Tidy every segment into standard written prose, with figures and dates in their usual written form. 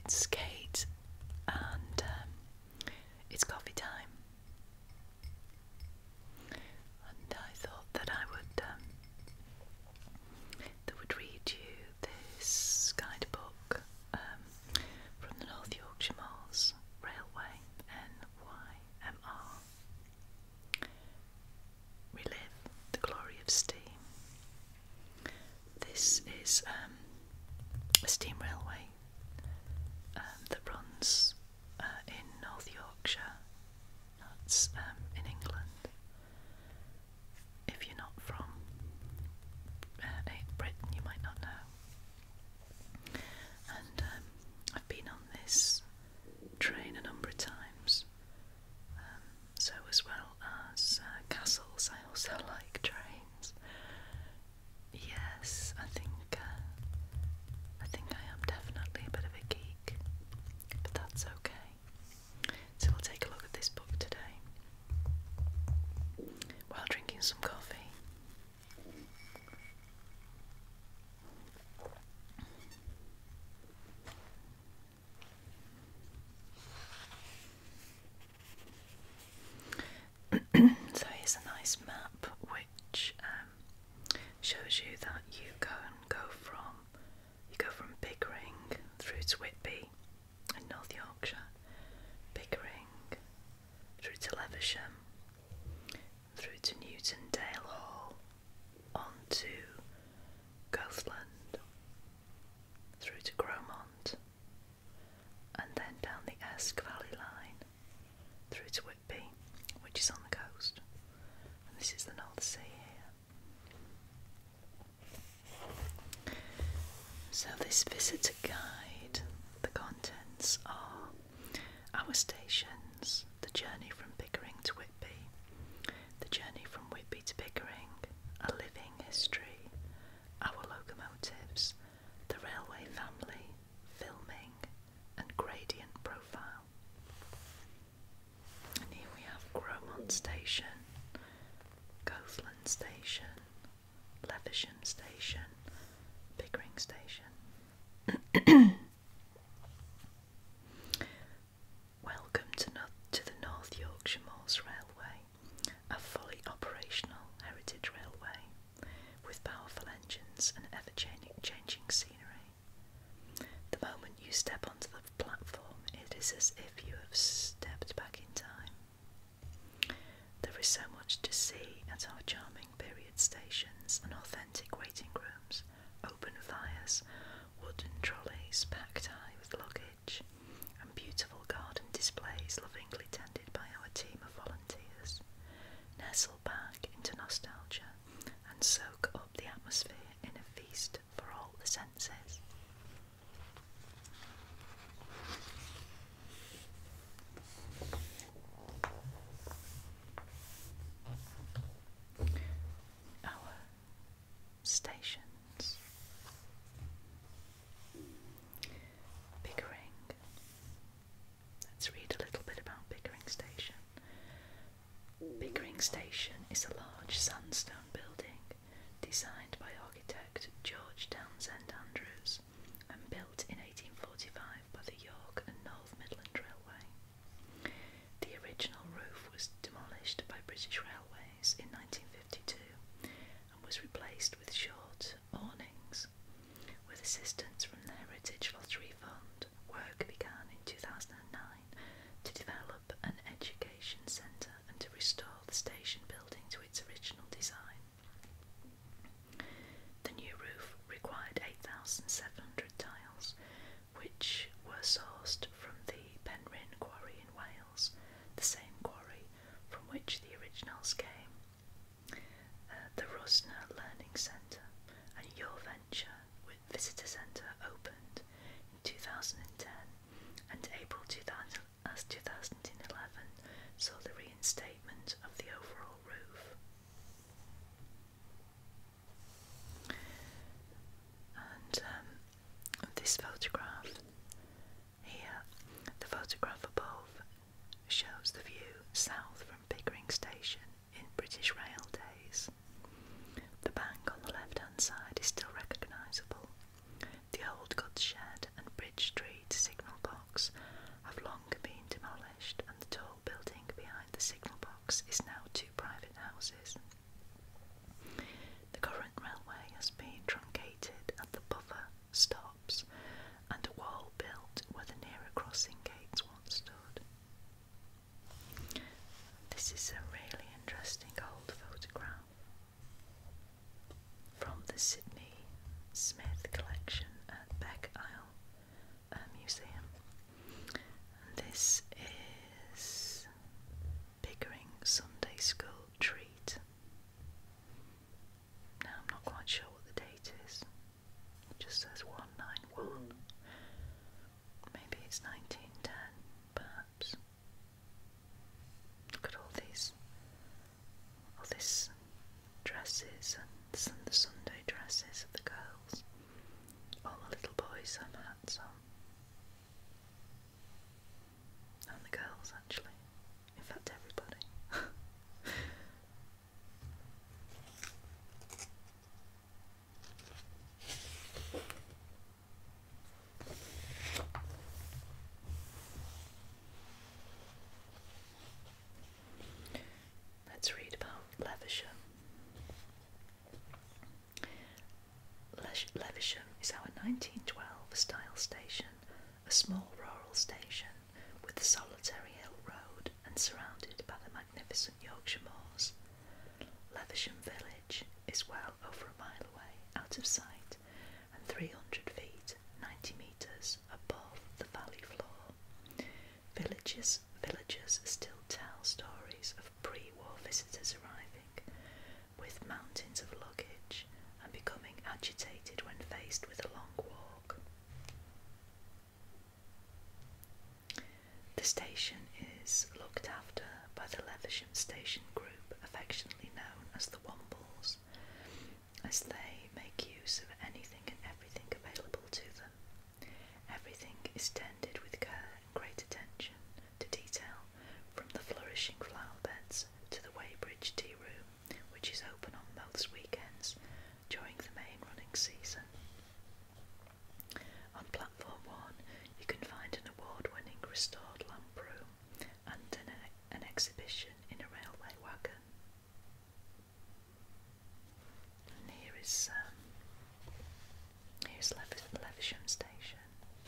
It's Kate, and it's coffee time. And I thought that I would read you this guidebook from the North Yorkshire Moors Railway, NYMR. Relive the glory of steam. This is a steam railway that runs in North Yorkshire. That's in England. If you're not from Britain, you might not know. And I've been on this train a number of times. So as well as castles, I also like trains. Yes, I think I am definitely a bit of a geek, but that's okay. So we'll take a look at this book today while drinking some coffee. So here's a nice map which shows you that you go from Pickering through to Whitby in North Yorkshire, Pickering through to Levisham, through to Newton Dale Hall, on to Goathland, through to Gromont, and then down the Esk Valley line through to Whitby, which is on the coast. And this is the North Sea here. So this visitor guide, the contents are our stations, the journey from Pickering to Whitby, the journey from Whitby to Pickering, a living history, our locomotives, the railway family, filming, and gradient profile. And here we have Gromont Station, Goathland Station, Levisham Station, Pickering Station. Welcome to the North Yorkshire Moors Railway, a fully operational heritage railway with powerful engines and ever-changing scenery. The moment you step onto the platform, it is as if you have stepped back in time. There is so much to see at our charming period stations and authentic waiting rooms, open fires, wooden trolleys packed high with luggage, and beautiful garden displays lovingly tended by our team of volunteers. Nestle back into nostalgia and soak up the atmosphere in a feast for all the senses. Our stations. Pickering. Let's read a little bit about Pickering Station. Pickering Station is a large sandstone building designed by architect George Townsend Andrews and built in 1845 by the York and North Midland Railway. The original roof was demolished by British Railways in 1952 and was replaced with short awnings. With assistance from the Heritage Lottery Fund, work began in 2009 to develop an education centre and to restore the station building to its original design. The new roof required 8,700 tiles, which were sourced from the Penrhyn Quarry in Wales, the same quarry from which the originals came. The Rusner Learning Centre and Your Venture with Visitor Centre opened in 2010, and April 2011 saw the reinstatement of the overall roof. And this photograph here, the photograph above, shows the view south from Pickering Station in British Rail days. The bank on the left-hand side is still recognisable. The old goods shed and bridge tree to signal pants on. And the girls, actually. In fact, everybody. Let's read about Levisham. Levisham is our 1912 style station, a small rural station with a solitary hill road and surrounded by the magnificent Yorkshire moors. Levisham village is well over a mile away, out of sight, and 300 feet, 90 metres, above the valley floor. Villagers still tell stories of pre-war visitors arriving, with mountains of luggage, and becoming agitated when faced with a long walk. The station is looked after by the Levisham Station Group, affectionately known as the Wombles, as they make use of anything and everything available to them. Everything is tended with care and great attention to detail, from the flourishing flower beds to the Weybridge tea room, which is open on most weekends during the main running season. On platform 1 you can find an award-winning restored lamp room and an exhibition in a railway wagon. And here's Levisham Station.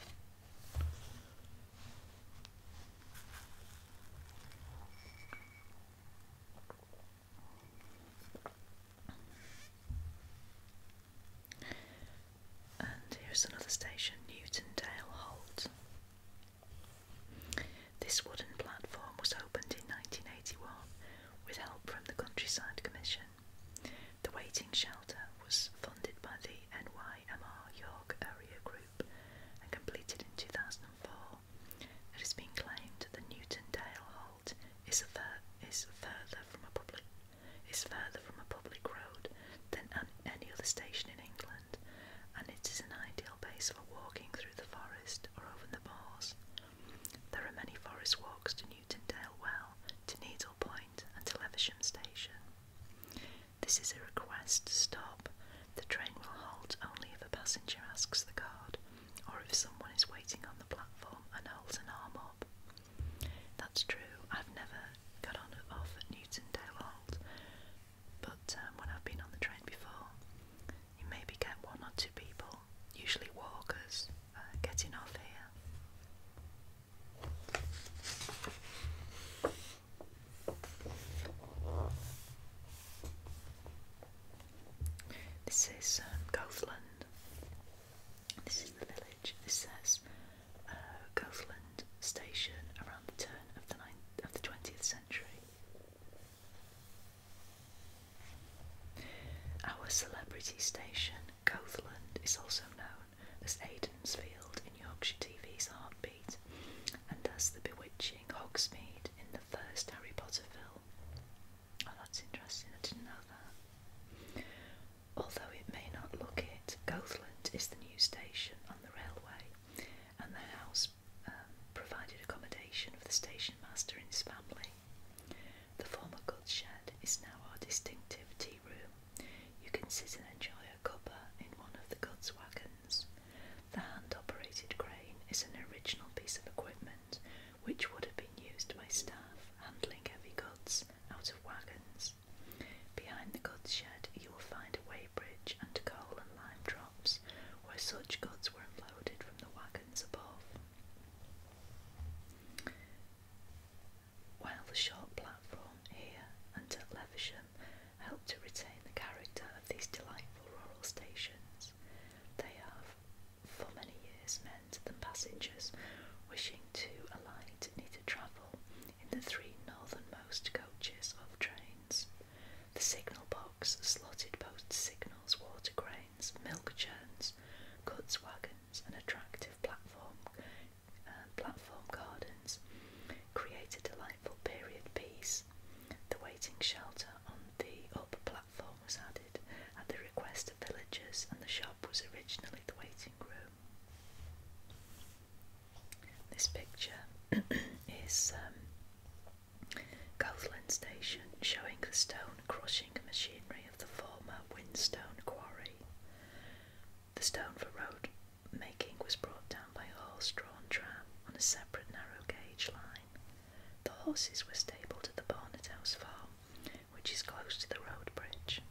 And here's another station, Newtondale Holt. This wooden platform was opened in 1981 with help from the Countryside Commission. The waiting shelter was funded by the NYMR York Area Group and completed in 2004. It has been claimed that Newtondale Holt is further from a public road than any other station in England, and it is an ideal base for walking through the forest or over the moors. There are many forest walks to Newtondale Well, to Needle Point and to Levisham Station. This is a request to stop. The train will halt only if a passenger asks the guard, or if someone is waiting on the platform and holds an arm up. That's true, I've never got on and off at Newtondale Holt, but when I've been on the train before, you maybe get one or two people, usually walkers, getting off here. This is Goathland. This is the village. This says Goathland Station around the turn of the 20th century. Our celebrity station, Goathland, is also known as Aidensfield in Yorkshire TV's Heartbeat, and as the bewitching Hogsmeade in the first Harry Potter film. Oh, that's interesting, I didn't know that. Although it may not look it, Goathland is the new station on the railway, and the house provided accommodation for the station master and his family. The former goods shed is now our distinctive tea room. You can sit and enjoy a cuppa in one of the goods wagons. The hand-operated crane is an original piece of equipment which would have been used by staff handling heavy goods out of wagons. Behind the goods shed you will find a weighbridge and coal and lime drops, where such goods were unloaded from the wagons above. While the short platform here and at Levisham help to retain the character of these delightful rural stations, they have for many years meant that passengers wishing to alight need to travel in the 3 northernmost coaches of trains. The signal box, slotted post signals, water cranes, milk churns, goods wagons and attractive platform gardens create a delightful period piece. The waiting shelter on the upper platform was added at the request of villagers, and the shop was originally the waiting room. stone crushing machinery of the former Whinstone quarry. The stone for road making was brought down by a horse-drawn tram on a separate narrow gauge line. The horses were stabled at the Barnet House farm, which is close to the road bridge.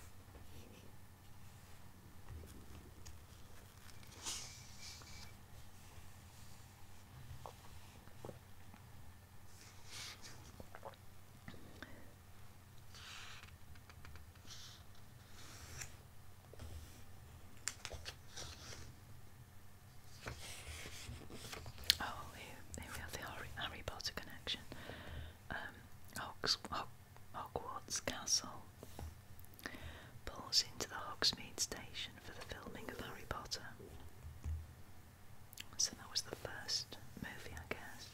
Oh, here we have the Harry Potter connection. Hogwarts Castle pulls into the Hogsmeade station for the filming of Harry Potter. So that was the first movie, I guess.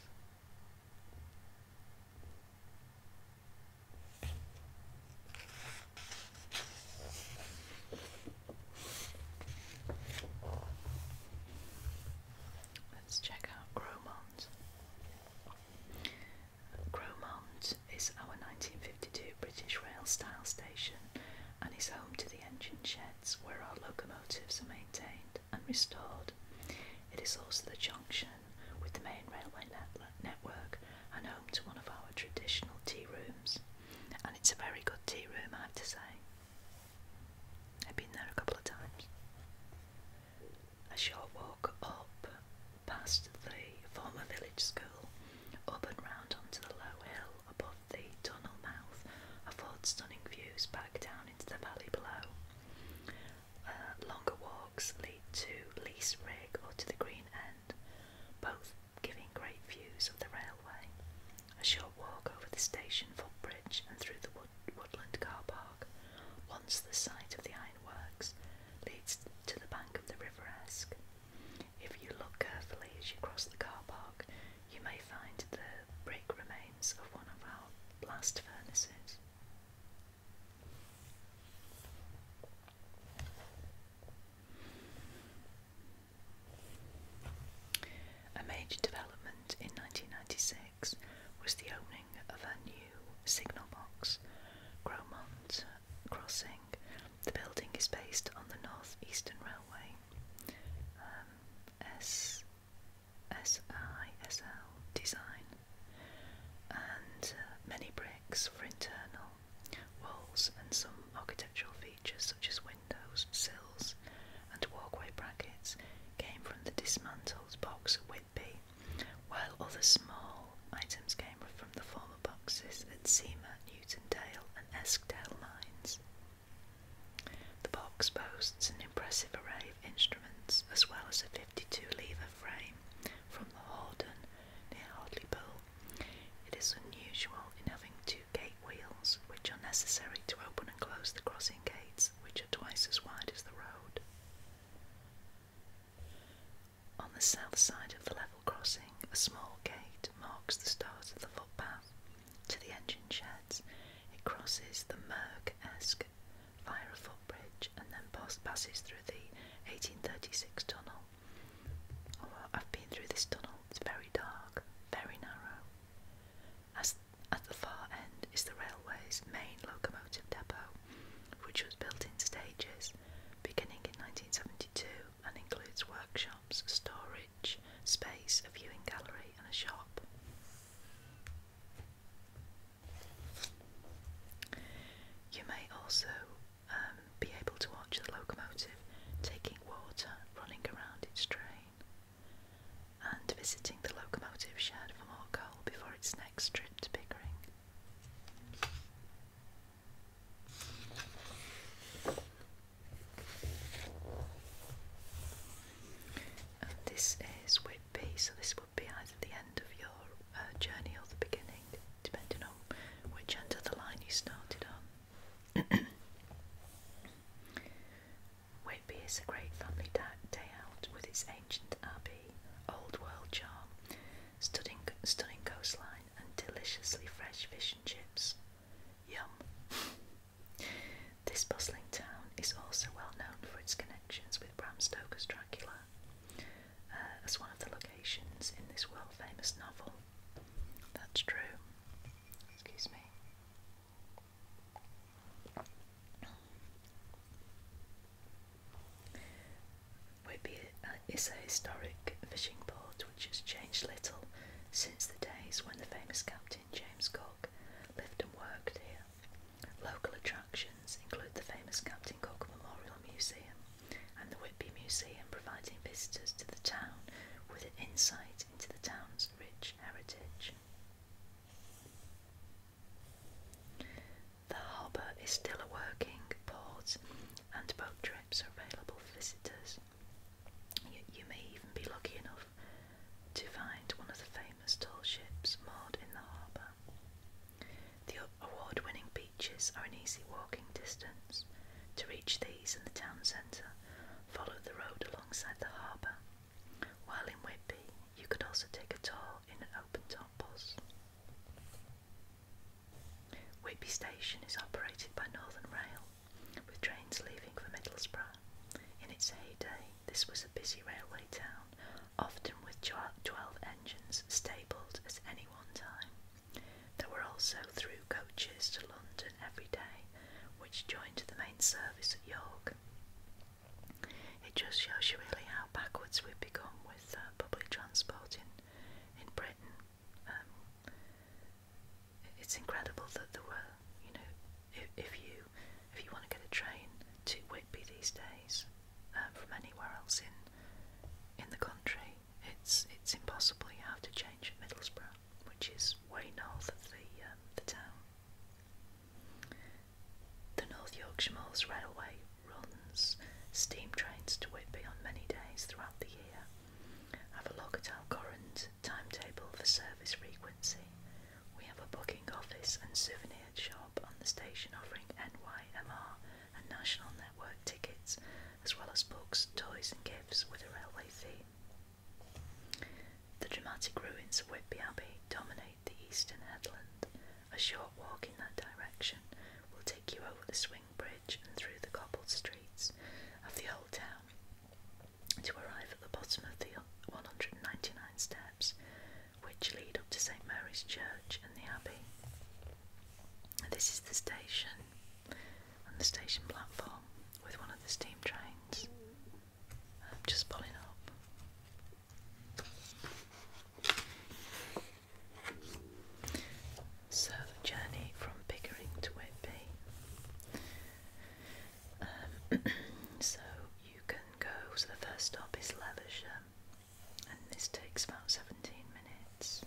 Let's check out Gromont. Gromont is our 1952 British Rail style station and is home to the engine sheds where our locomotives are maintained and restored. It is also the junction with the main railway network and home to one of our traditional tea rooms. And it's a very good tea room, I have to say. I've been there a couple of times. A short walk up past the former village school, up and round onto the low hill above the tunnel mouth, affords stunning views back down into the valley below. Longer walks lead to Lease Rig or to the Green End, both giving great views of the railway. A short walk over the station footbridge and through the woodland car park, once the site of the ironworks, leads to the bank of the River Esk. If you look carefully as you cross the car park, you may find the brick remains of one of our blast furnaces. A major development in 1996 was the opening of a new signal box, Gromont Crossing. The building is based on the North Eastern Railway SISL design, and many bricks for internal walls and some architectural features such as windows, sills and walkway brackets came from the dismantled box at Whitby, while other small items came from the former boxes at Seamer, Newtondale and Eskdale mines. The box boasts an impressive array of instruments as well as a 52-lever frame from the Horden near Hartlepool. It is unusual in having two gate wheels, which are necessary to open and close the crossing gates, which are twice as wide as the road. On the south side of the level crossing, a small gate marks the start of the footpath to the engine sheds. It crosses the Merg-esque via a footbridge and then passes through the 1836 tunnel. I've been through this tunnel. It's very dark, very narrow. As at the far end is the railway's main locomotive depot, which was built in stages, beginning in 1972, and includes workshops, storage, space, a viewing gallery and a shop. You may also be able to watch the locomotive taking water running around its train and visiting the locomotive shed for more coal before its next trip to Pickering. And this is Whitby, so this would be either the end of your journey or the beginning, depending on which end of the line you started on. Whitby is a great family day out with its ancient abbey, old world charm, stunning coastline and deliciously fresh fish and chips. Yum! This bustling town is also well known for its connections with Bram Stoker's Dracula, as one of the locations in this world famous novel. That's true. Excuse me. is a historic fishing port which has changed little since the days when the famous Captain James Cook lived and worked here. Local attractions include the famous Captain Cook Memorial Museum and the Whitby Museum, providing visitors to the town with an insight into the town's rich heritage. The harbour is still a working port and boat trips are available for visitors. You may even be lucky enough to find one of the famous tall ships moored in the harbour. The award-winning beaches are an easy walking distance. To reach these in the town centre, follow the road alongside the harbour. While in Whitby, you could also take a tour in an open-top bus. Whitby Station is operated by Northern Rail, with trains leaving for Middlesbrough. In its heyday, this was a busy railway town, often with 12 engines stabled at any one time. There were also through coaches to London every day, which joined the main service at York. It just shows you really how backwards we've become with public transport in Britain. It's incredible that there were, if you want to get a train to Whitby these days from anywhere else in the country, it's impossible. You have to change at Middlesbrough, which is way north of the town. The North Yorkshire Moors Railway runs steam trains to Whitby on many days throughout the year. Have a look at our current timetable for service frequency. We have a booking office and souvenir shop on the station offering NYMR and National Network tickets, as well as books, toys and gifts with a railway theme. The dramatic ruins of Whitby Abbey dominate the eastern headland. A short walk in that direction will take you over the swing bridge and through the cobbled streets of the old town to arrive at the bottom of the 199 steps which lead up to St Mary's Church and the Abbey. This is the station and the station platform with one of the steam trains just pulling up. So the journey from Pickering to Whitby. So you can go, so the first stop is Leversham, and this takes about 17 minutes.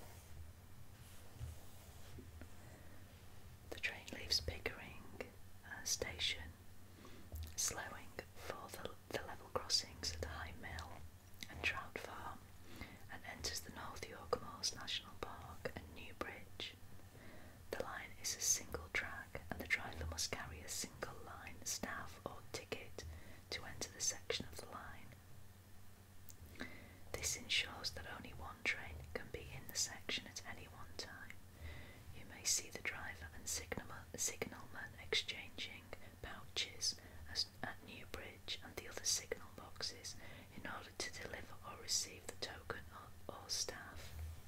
The train leaves Pickering station, slowing for the level crossings at High Mill and Trout Farm, and enters the North Yorkshire Moors National Park and New Bridge. The line is a single track, and the driver must carry a single line staff or ticket to enter the section of the line. This ensures that only one train can be in the section at any one time. You may see the driver and signalman exchanging pouches at New Bridge and the other signal boxes in order to deliver or receive the token or staff.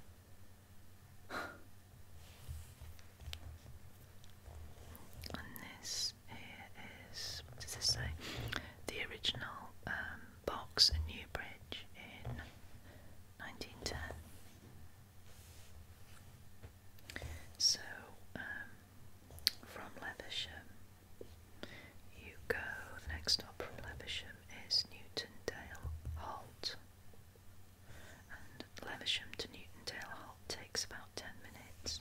And this here is, what does this say? The original box at New Bridge in 1910. So, from Leversham, you go, the next stop from Leversham is Newtondale Halt. And Leversham to Newtondale Halt takes about 10 minutes.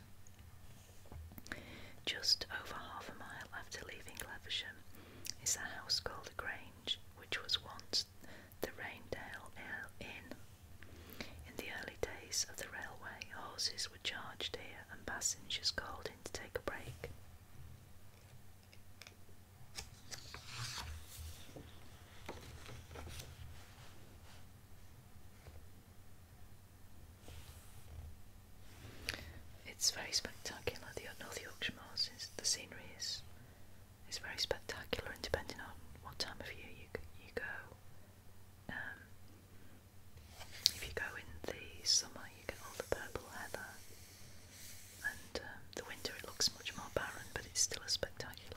Just over half a mile after leaving Leversham is a house called a Grange, which was once the Raindale Inn. In the early days of the railway, horses were charged here and passengers called in to take a break. It's very spectacular. The North Yorkshire Moors, the scenery is very spectacular, and depending on what time of year you go, if you go in the summer you get all the purple heather, and the winter it looks much more barren, but it's still as spectacular.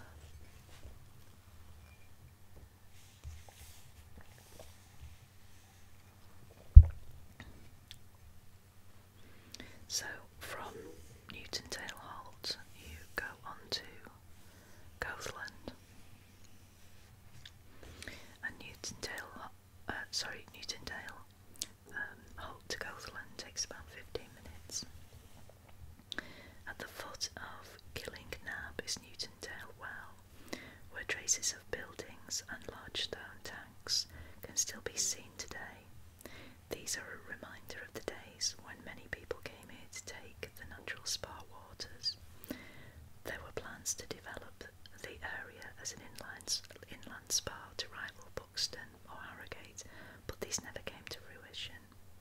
traces of buildings and large stone tanks can still be seen today. These are a reminder of the days when many people came here to take the natural spa waters. There were plans to develop the area as an inland spa to rival Buxton or Harrogate, but these never came to fruition.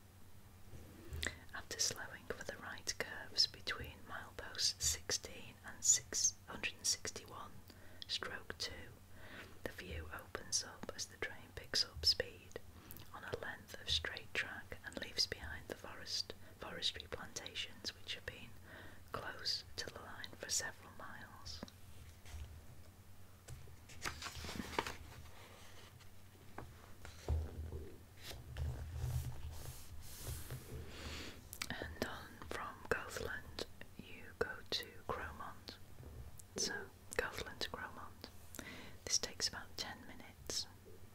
After slowing for the right curves between mileposts 16 and 661/2, the view opens up as the train picks up speed on a length of straight track and leaves behind the forestry plantations which have been close to the line for several miles. And on from Goathland you go to Cromont. So, Goathland to Cromont. This takes about 10 minutes.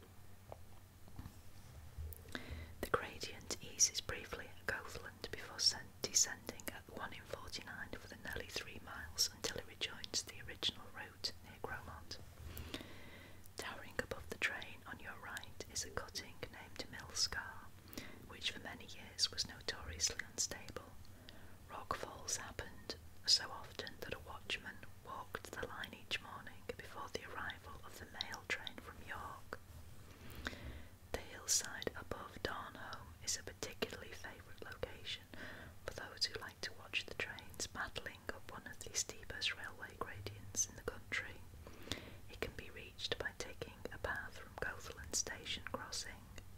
The gradient eases briefly at Goathland before descending at 1 in 49 for the nearly 3 miles until it rejoins the original route near Cromont. Towering above the train on your right is a cutting named Mill Scar, which for many years was notoriously unstable. Rock falls happened so often that a watchman walked the line each morning before the arrival of the mail train from York. The hillside above Darnholm is a particularly favourite location for those who like to watch the trains battling up one of the steepest railway gradients in the country. It can be reached by taking a path from Goathland Station crossing.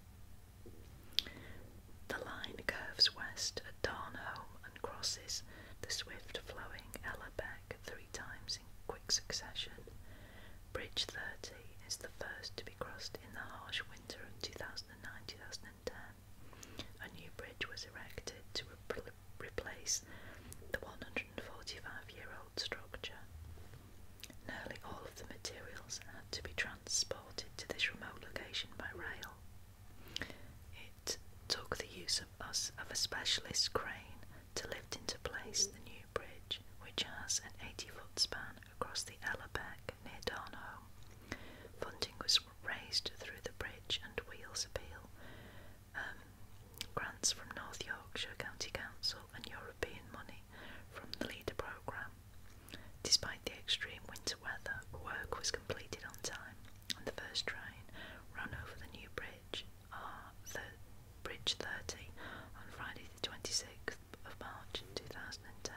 The line curves west at Darnholm and crosses the swift-flowing Ella Beck 3 times in quick succession. Bridge 30 is the first to be crossed in the harsh winter of 2009-2010. A new bridge was erected to replace the 145-year-old structure. Nearly all of the materials had to be transported to this remote location by rail. It took the use of a specialist crane to lift into place the new bridge, which has an 80-foot span across the Ella Beck near Darnholm. Funding was raised through the Bridge and Wheels Appeal, grants from North Yorkshire County Council and European money from the LEADER programme. Despite the extreme winter weather, work was completed on time, and the first train ran over the new bridge, Bridge 30, on Friday the 26th of March 2010.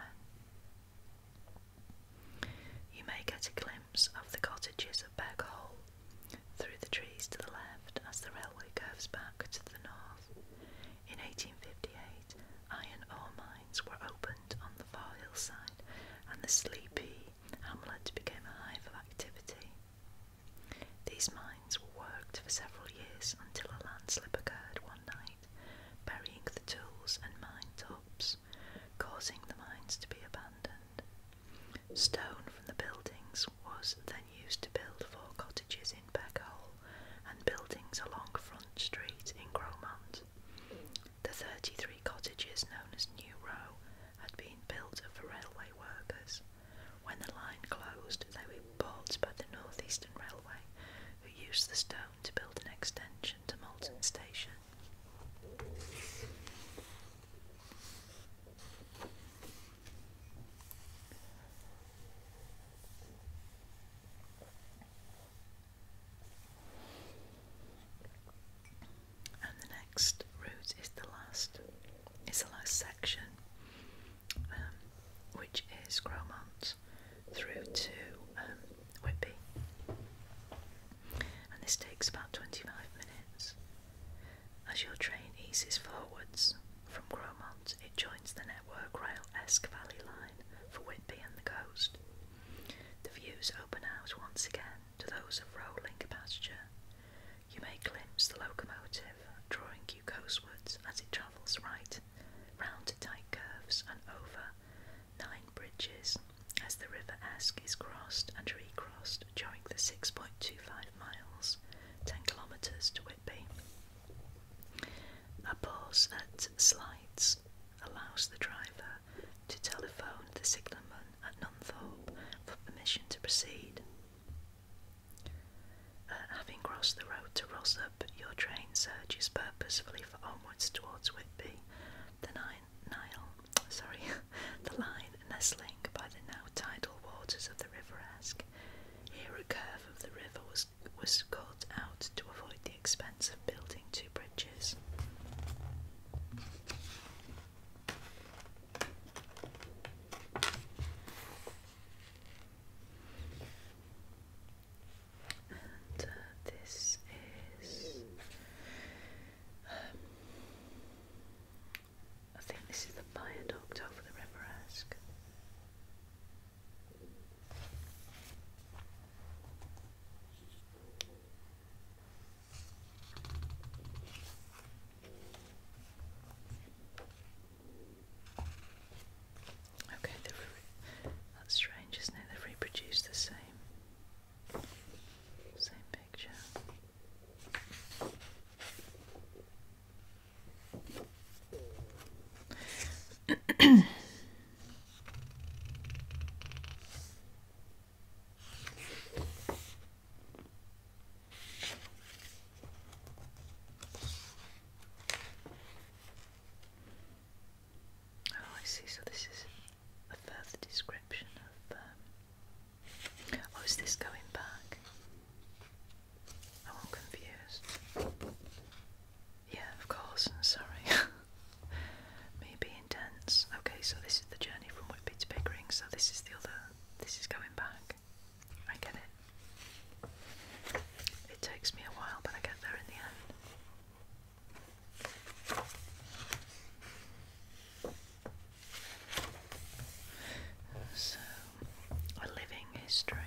You may get a glimpse of the cottages of Beckhole through the trees to the left as the railway curves back to the north. In 1858, iron ore mines were opened on the far hillside, and the sleepy hamlet became a hive of activity. These mines were worked for several years until a landslip occurred one night, burying the tools and mine tops, causing the mines to be abandoned. Stone from the buildings was then used to build 4 cottages in Beckhole and buildings along Front Street in Cromont. The 33 cottages known as New Row had been built for railway workers. When the line closed, they were bought by the North Eastern Railway, who used the stone to build an extension to Malton Station. And the next route is the last section, which is Cromont through to Whitby, and this takes about 25 minutes. As your train eases forwards from Cromont, it joins the Network Rail Esk Valley line for Whitby and the coast. The views open out once again to those of rolling pasture. You may glimpse the locomotive drawing you coastwards as it travels right round to tight curves and over 9 bridges as the River Esk is crossed and recrossed during the 6.25 miles, 10 kilometres to Whitby. A pause at Slides allows the driver to telephone the signalman at Nunthorpe for permission to proceed. having crossed the road to Rossop, your train surges purposefully for onwards towards Whitby, the the line nestling by the now tidal waters of the River Esk. Here a curve of the river was cut out to avoid the expense of building two bridges. And this is, I think this is the viaduct over the River Esk. Okay, that's strange, isn't it? They've reproduced the same picture. Oh, I see. So this is a further description of. Oh, is this going back? Oh, I'm confused. Yeah, of course. I'm sorry. Me being dense. Okay, so this is the journey from Whitby to Pickering. So this is the other. This is going back. I get it. It takes me a while, but I get there in the end. So, a living history.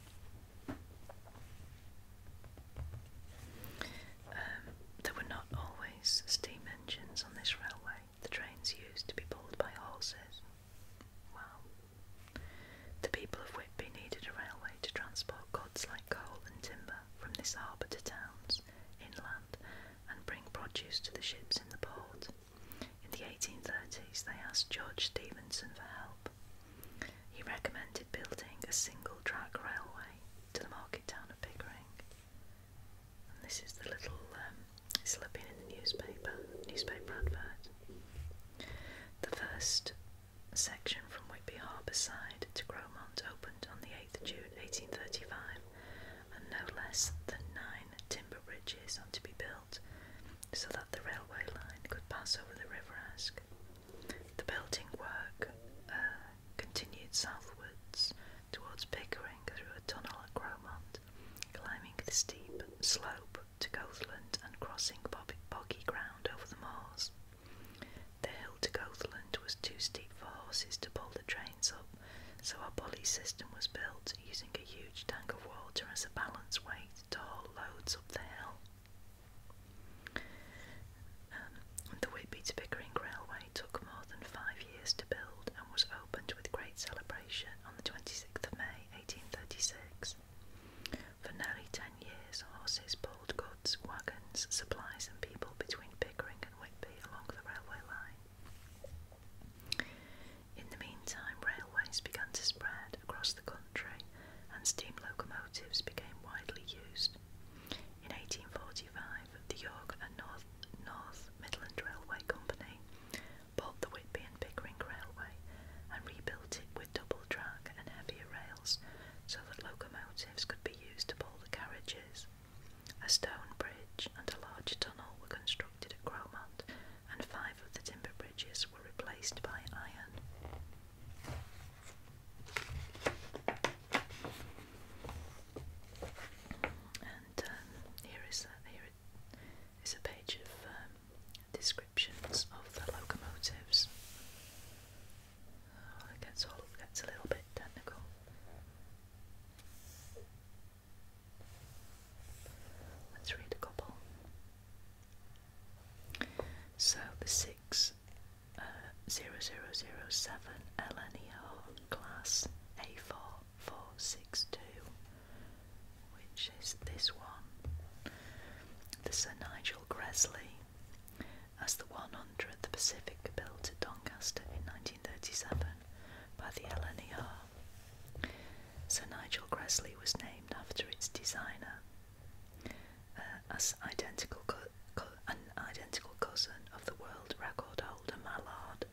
There were not always steam engines on this railway. The trains used to be pulled by horses. Wow. The people of Whitby needed a railway to transport goods like coal and timber from this harbour to towns inland and bring produce to the ships in the port. In the 1830s, they asked George Stephenson for help. He recommended building a single-track railway to the market town of Pickering. And this is the little, this will have been in the newspaper advert. The first section from Whitby Harbour side to Gromont opened on the 8th of June 1835, and no less than 9 timber bridges are to be built so that the railway line could pass over the River Esk. The building work continued southwards towards Pickering through a tunnel at Gromont, climbing the steep slope to Goathland and crossing boggy ground over the moors. The hill to Goathland was too steep for horses to pull the trains up, so a pulley system was built using a huge tank of water as a balance weight to haul loads up the hill. The Whitby to Pickering Railway took more than 5 years to build and was opened with great celebration on the 26th of May 1836. For nearly 10 years, horses pulled goods, wagons, supplies and people between Pickering and Whitby along the railway line. In the meantime, railways began to spread across the country and steam locomotives became widely used. In 1845, the York and North Midland Railway Company bought the Whitby and Pickering Railway and rebuilt it with double track and heavier rails so that locomotives could be used to pull the carriages. A stone bridge and a large tunnel were constructed at Gromont, and 5 of the timber bridges were replaced by iron. And here is a page of descriptions of the locomotives. Oh, it gets a little bit technical. Let's read a couple. So the 60007 LNER class A4462, which is this one. The Sir Nigel Gresley as the 100 the Pacific built at Doncaster in 1937 by the LNER. Sir Nigel Gresley was named after its designer. as an identical cousin of the world record holder Mallard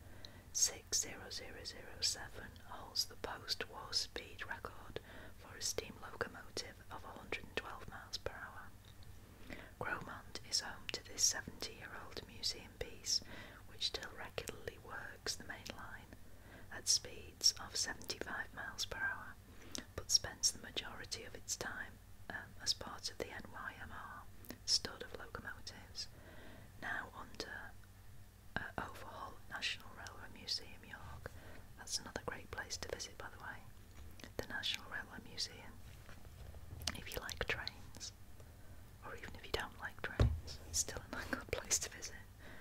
60007 holds the post-war speed record for a steam locomotive of 112 miles per hour. Gromont is home to this 70-year-old museum piece, which still regularly works the main line at speeds of 75 miles per hour, but spends the majority of its time as part of the NYMR stud of locomotives, now under overhaul at National Railway Museum, York. That's another great place to visit, by the way, the National Railway Museum. If you like trains, or even if you don't like trains, it's still a good place to visit.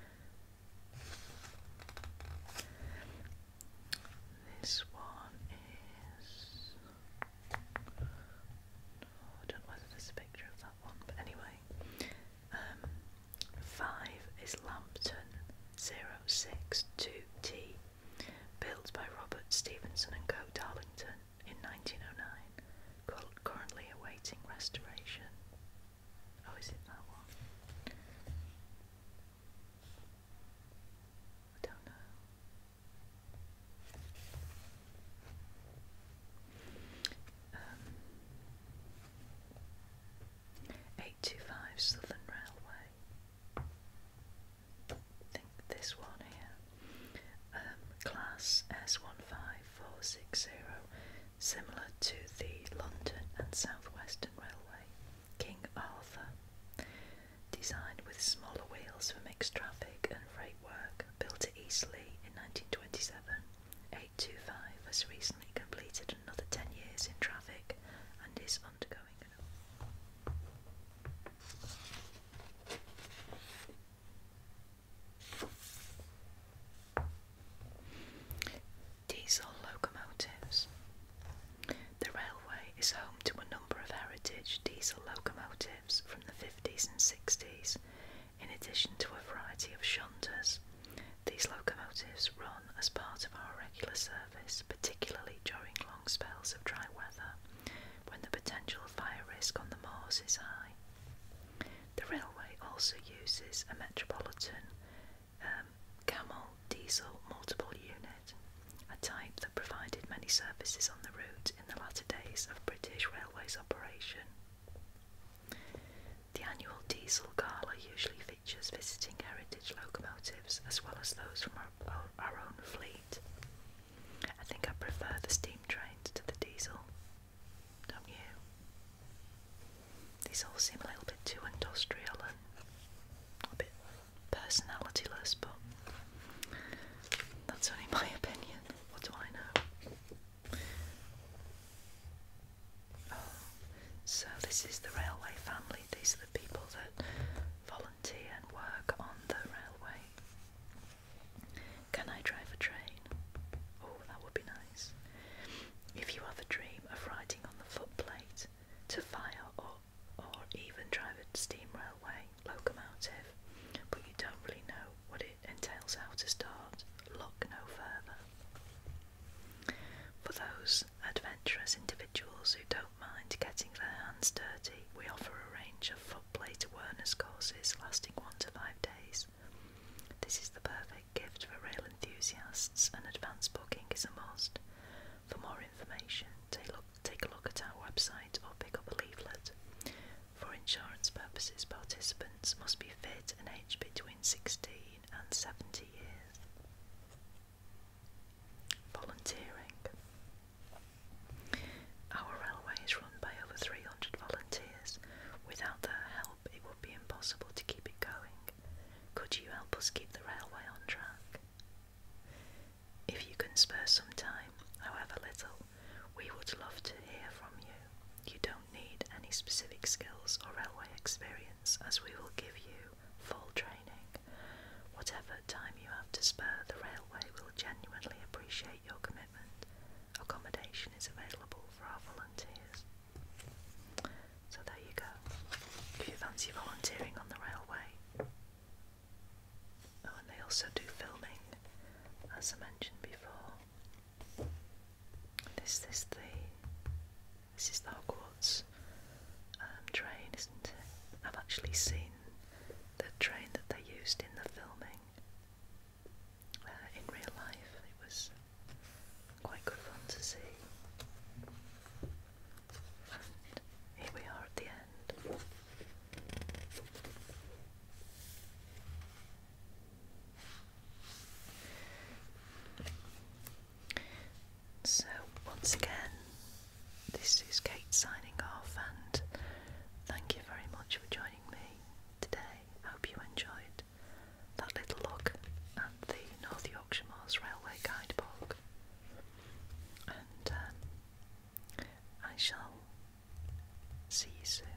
This one is... I don't know whether there's a picture of that one, but anyway. 5 is Lambton 062T, built by Robert Stevenson and Co. Darlington in 1909, currently awaiting restoration. Oh, is it that one? I don't know. 825 Southern Railway. I think this one here. Class S15460, similar to the London and South Western Railway. King Arthur. Designed with smaller wheels for mixed traffic and freight work, built at Eastleigh in 1927, 825 has recently completed another 10 years in traffic and is undergoing diesel locomotives. The railway is home to a number of heritage diesel locomotives from the 50s and 60s, in addition to a variety of shunters. These locomotives run as part of our regular service, particularly during long spells of dry weather, when the potential fire risk on the moors is high. The railway also uses a Metropolitan Camel diesel multiple unit, a type that provided many services on the route in the latter days of British Railways operation. The annual diesel gala usually features visiting heritage locomotives as well as those from our own fleet. I think I prefer the steam trains to the diesel, don't you? These all seem a little bit too industrial and a bit personalityless, but that's only my opinion. What do I know? Oh, so this is the railway family. These are the people that volunteer and work on the railway. Can I drive a train? Oh, that would be nice. If you have a dream of riding on the footplate to fire or even drive a steam railway locomotive, but you don't really know what it entails, how to start, look no further. For those adventurous individuals who don't mind getting their hands dirty, we offer a range of footplate awareness courses lasting 1 to 5 days. This is the perfect gift for rail enthusiasts, and advance booking is a must. For more information, take a look at our website or pick up a leaflet. For insurance purposes, participants must be fit and aged between 16 and 70 years. Volunteering. Our railway is run by over 300 volunteers. Without their help, it would be impossible to keep it going. Could you help us keep the railway on track? If you can spare some time, however little, we would love to hear from you. You don't need any specific skills or railway experience, as we will give you full training. Whatever time you have to spare, the railway will genuinely appreciate your commitment. Accommodation is available for our volunteers. So there you go. If you fancy volunteering on the railway. Oh, and they also do filming, as I mentioned before. This is the Hogwarts train, isn't it? I've actually seen the train that they used in the filming in real life. It was quite good fun to see. And here we are at the end. So, once again, this is Kate signing off, and thank you very much for joining me today. I hope you enjoyed that little look at the North Yorkshire Moors Railway Guidebook, and I shall see you soon.